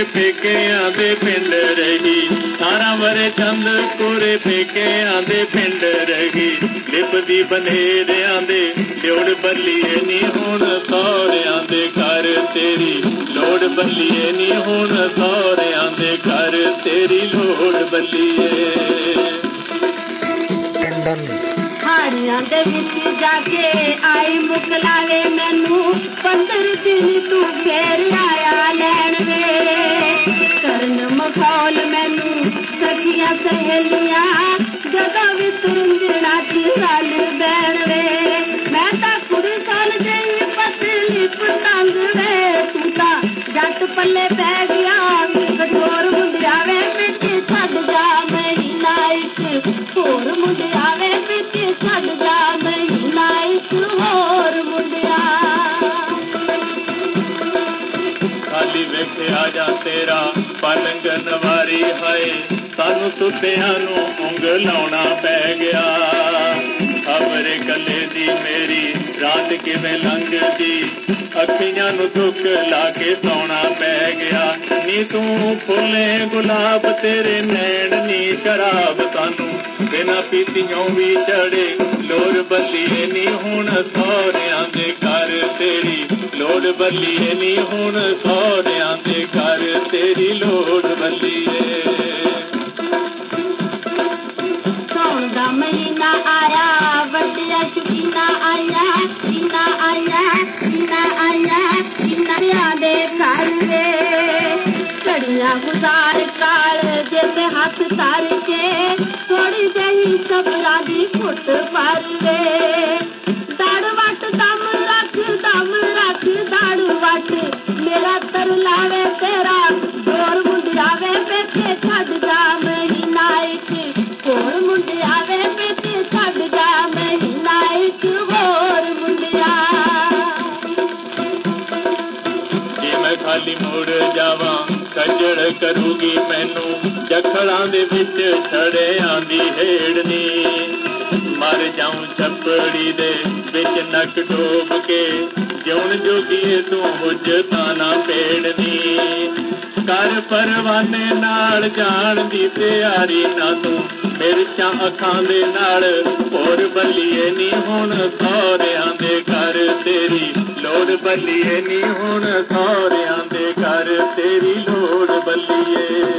पेके आंदे पिंड रही 18 वरे चंद कोरे पेके आंदे पिंड रही लिपदी बनेर आंदे लोड़ बल्लीए नी हुण सौरियां दे घर तेरी लोड़ बल्लीए नी हुण सौरियां दे घर तेरी लोड़ बल्लीए हाड़ियां दे विच जाके आई मुकलावे मैनू 15 दिन तू फेर आया लैण वे करन मखौल मैनू सखियां सहेलियां जगह भी तुरंदड़ा च रल बैण वे मैं तां कुड़ी साल जई पतली पतंग वे तू तां जट पल्ले पै गया कठोर मुंडिया वे पिछे छड्ड जा मेरी लाइफ होर मुंडिया वे पिछे छड्ड जा मेरी लाइफ होर मुंडिया खाली वेखे आ जा तेरा पलंगन वारी है सानू सुत्तियां नू ऊंग लाउणा पै गया खबरे कले दी मेरी रात किवें लंघदी अखियां नू दुख ला के सौना पै गया नी तू फुले गुलाब तेरे नैन नी शराब सानू बिना पीतियों भी चढ़े लोड़ बल्लीए नी हुण सौरियां दे घर तेरी लोड़ बल्लीए नी हुण सौरियां दे घर तेरी लोड़ बल्लीए सौण दा महीना आया वड्डिया शकीना आया शीना आया शीना आया शीना दे घर वे घड़ियां गुजार काल जिस हथ तर के थोड़ी जही सबरा दी फुट पर वे दड़ वट दम रख दड़ वट मेरा तर लावे तेरा जोर मुंडिया वे पेछे छड्ड जा मेरी नाइट होर मुंडिया वे पेछे छड्ड जा मेरी नाइट होर मुंडिया जे मैं खाली मुड़ जावां कजड़ करूगी मैनू जखड़ां दे विच छड़ियां दी हेड़नी मर जाऊं छपड़ी दे विच नक डोब के जिउण जोगी तू मुझ ताना पेड़नी कर परवाने नाल जान दी तैयारी ना तू मिर्चां अखां दे नाल होर बल्लीए नी हुण सौरियां दे घर तेरी लोड़ बल्लीए नी हुण सौरियां दे घर तेरी लोड़ बल्लीए